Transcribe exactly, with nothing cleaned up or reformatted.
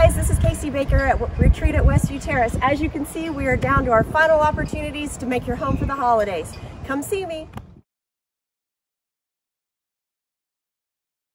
guys, this is Casey Baker at Retreat at Westview Terrace. As you can see, we are down to our final opportunities to make your home for the holidays. Come see me.